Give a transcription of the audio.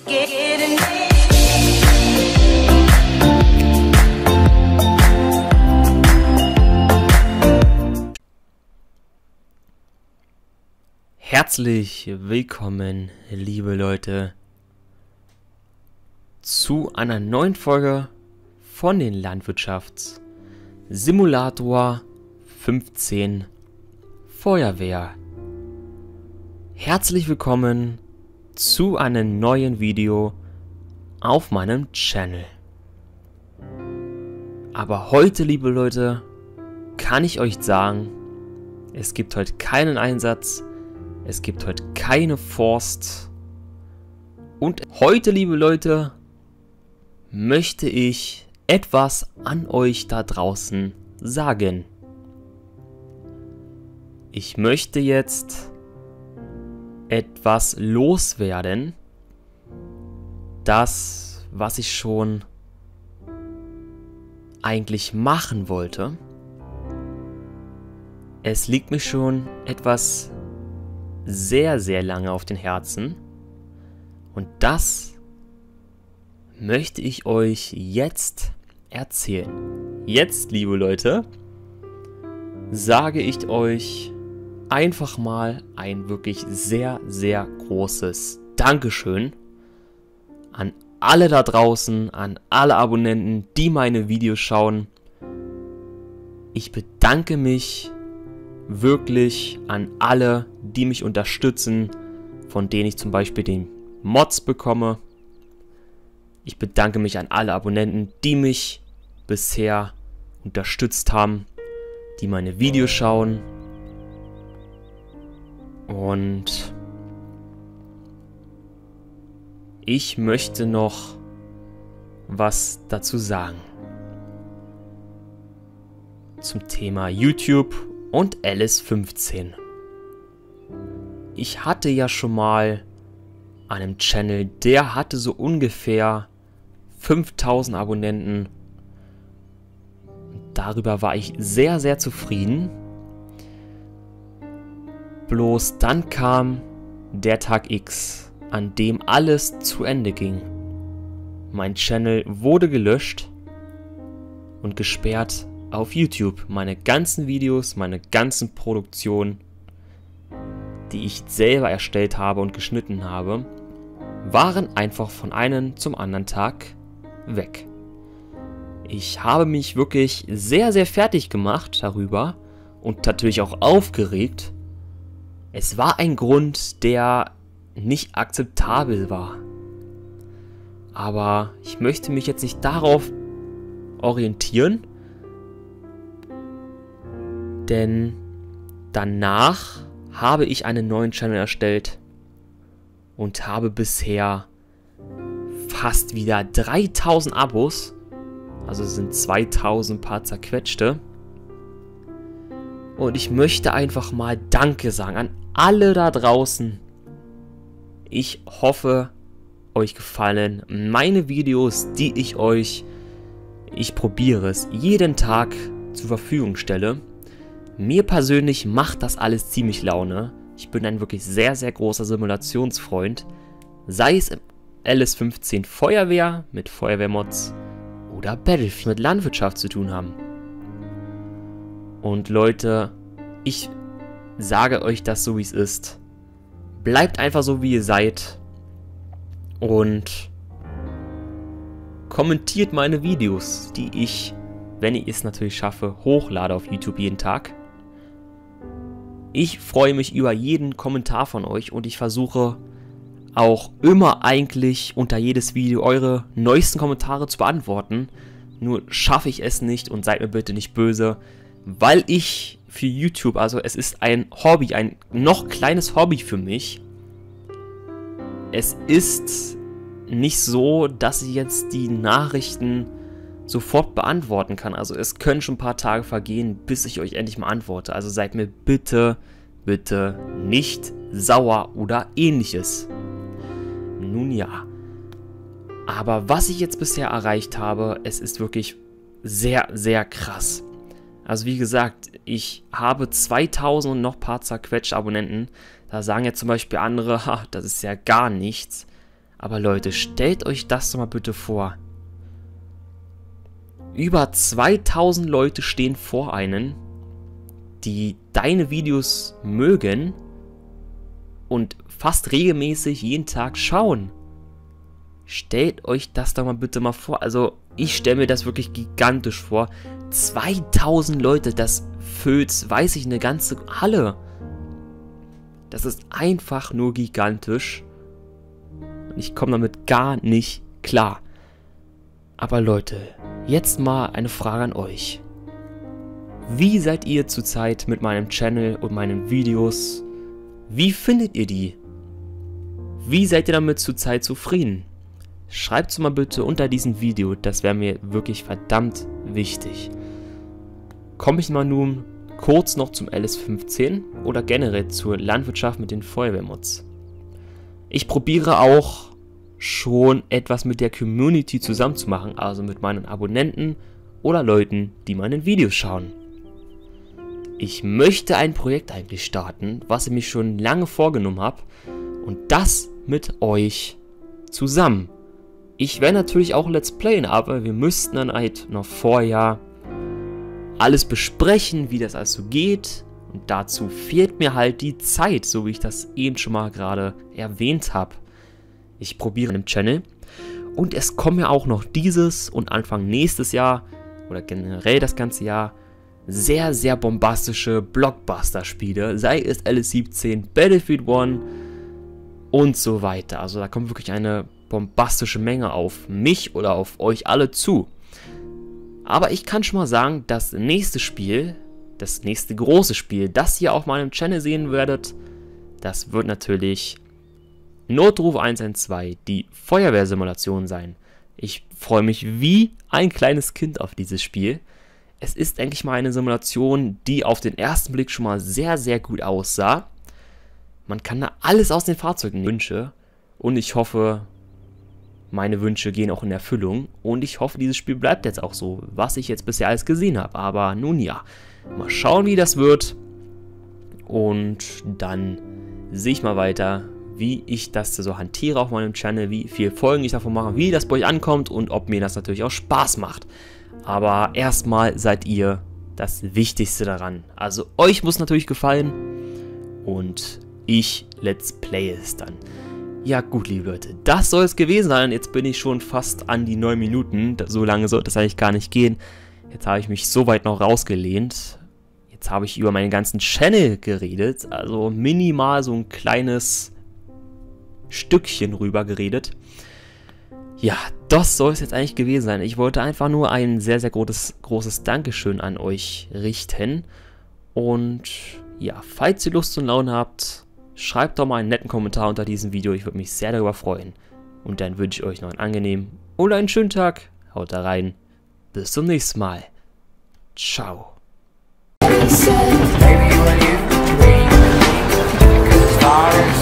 Herzlich willkommen, liebe Leute, zu einer neuen Folge von den Landwirtschaftssimulator 15 Feuerwehr. Herzlich willkommen zu einem neuen Video auf meinem Channel. Aber heute, liebe Leute, kann ich euch sagen, es gibt heute keinen Einsatz. Es gibt heute keine Forst. Und heute, liebe Leute, möchte ich etwas an euch da draußen sagen. Ich möchte jetzt etwas loswerden. Das, was ich schon eigentlich machen wollte. Es liegt mir schon etwas sehr, sehr lange auf den Herzen. Und das möchte ich euch jetzt erzählen. Jetzt, liebe Leute, sage ich euch einfach mal ein wirklich sehr, sehr großes Dankeschön an alle da draußen, an alle Abonnenten, die meine Videos schauen. Ich bedanke mich wirklich an alle, die mich unterstützen, von denen ich zum Beispiel den Mods bekomme. Ich bedanke mich an alle Abonnenten, die mich bisher unterstützt haben, die meine Videos schauen. Und ich möchte noch was dazu sagen zum Thema YouTube und LS15. Ich hatte ja schon mal einen Channel, der hatte so ungefähr 5000 Abonnenten. Darüber war ich sehr, sehr zufrieden. Bloß dann kam der Tag X, an dem alles zu Ende ging. Mein Channel wurde gelöscht und gesperrt auf YouTube. Meine ganzen Videos, meine ganzen Produktionen, die ich selber erstellt habe und geschnitten habe, waren einfach von einem zum anderen Tag weg. Ich habe mich wirklich sehr, sehr fertig gemacht darüber und natürlich auch aufgeregt. Es war ein Grund, der nicht akzeptabel war. Aber ich möchte mich jetzt nicht darauf orientieren, denn danach habe ich einen neuen Channel erstellt und habe bisher fast wieder 3000 Abos, also sind 2000 paar zerquetschte. Und ich möchte einfach mal Danke sagen an alle da draußen. Ich hoffe, euch gefallen meine Videos, die ich probiere es jeden Tag zur Verfügung stelle. Mir persönlich macht das alles ziemlich Laune. Ich bin ein wirklich sehr, sehr großer Simulationsfreund. Sei es im LS15 Feuerwehr mit Feuerwehrmods oder Battlefield mit Landwirtschaft zu tun haben. Und Leute, ich sage euch das so, wie es ist. Bleibt einfach so, wie ihr seid. Und kommentiert meine Videos, die ich, wenn ich es natürlich schaffe, hochlade auf YouTube jeden Tag. Ich freue mich über jeden Kommentar von euch und ich versuche auch immer eigentlich unter jedes Video eure neuesten Kommentare zu beantworten. Nur schaffe ich es nicht und seid mir bitte nicht böse, weil ich für YouTube, also es ist ein Hobby, ein noch kleines Hobby für mich. Es ist nicht so, dass ich jetzt die Nachrichten sofort beantworten kann. Also es können schon ein paar Tage vergehen, bis ich euch endlich mal antworte. Also seid mir bitte, bitte nicht sauer oder ähnliches. Nun ja. Aber was ich jetzt bisher erreicht habe, es ist wirklich sehr, sehr krass. Also wie gesagt, ich habe 2000 und noch ein paar zerquetschte Abonnenten. Da sagen jetzt zum Beispiel andere, das ist ja gar nichts. Aber Leute, stellt euch das doch mal bitte vor. Über 2000 Leute stehen vor einem, die deine Videos mögen und fast regelmäßig jeden Tag schauen. Stellt euch das doch mal bitte mal vor. Also ich stelle mir das wirklich gigantisch vor. 2000 Leute, das füllt, weiß ich, eine ganze Halle. Das ist einfach nur gigantisch. Und ich komme damit gar nicht klar. Aber Leute, jetzt mal eine Frage an euch. Wie seid ihr zurzeit mit meinem Channel und meinen Videos? Wie findet ihr die? Wie seid ihr damit zurzeit zufrieden? Schreibt es mal bitte unter diesem Video, das wäre mir wirklich verdammt wichtig. Komme ich mal nun kurz noch zum LS15 oder generell zur Landwirtschaft mit den Feuerwehrmods. Ich probiere auch schon etwas mit der Community zusammen zu machen, also mit meinen Abonnenten oder Leuten, die meine Videos schauen. Ich möchte ein Projekt eigentlich starten, was ich mich schon lange vorgenommen habe, und das mit euch zusammen. Ich werde natürlich auch Let's Playen, aber wir müssten dann halt noch vorher alles besprechen, wie das also geht. Und dazu fehlt mir halt die Zeit, so wie ich das eben schon mal gerade erwähnt habe. Ich probiere im Channel. Und es kommen ja auch noch dieses und Anfang nächstes Jahr oder generell das ganze Jahr sehr, sehr bombastische Blockbuster-Spiele. Sei es LS17, Battlefield 1 und so weiter. Also da kommt wirklich eine bombastische Menge auf mich oder auf euch alle zu. Aber ich kann schon mal sagen, das nächste Spiel, das nächste große Spiel, das ihr auf meinem Channel sehen werdet, das wird natürlich Notruf 112, die Feuerwehrsimulation sein. Ich freue mich wie ein kleines Kind auf dieses Spiel. Es ist, denke ich mal, eine Simulation, die auf den ersten Blick schon mal sehr, sehr gut aussah. Man kann da alles aus den Fahrzeugen wünschen und ich hoffe, meine Wünsche gehen auch in Erfüllung und ich hoffe, dieses Spiel bleibt jetzt auch so, was ich jetzt bisher alles gesehen habe. Aber nun ja, mal schauen, wie das wird und dann sehe ich mal weiter, wie ich das so hantiere auf meinem Channel, wie viele Folgen ich davon mache, wie das bei euch ankommt und ob mir das natürlich auch Spaß macht. Aber erstmal seid ihr das Wichtigste daran. Also euch muss natürlich gefallen und ich Let's Play es dann. Ja gut, liebe Leute, das soll es gewesen sein. Jetzt bin ich schon fast an die 9 Minuten. So lange sollte es eigentlich gar nicht gehen. Jetzt habe ich mich so weit noch rausgelehnt. Jetzt habe ich über meinen ganzen Channel geredet. Also minimal so ein kleines Stückchen rüber geredet. Ja, das soll es jetzt eigentlich gewesen sein. Ich wollte einfach nur ein sehr, sehr großes Dankeschön an euch richten. Und ja, falls ihr Lust und Laune habt, schreibt doch mal einen netten Kommentar unter diesem Video. Ich würde mich sehr darüber freuen. Und dann wünsche ich euch noch einen angenehmen oder einen schönen Tag. Haut da rein. Bis zum nächsten Mal. Ciao. Baby, when you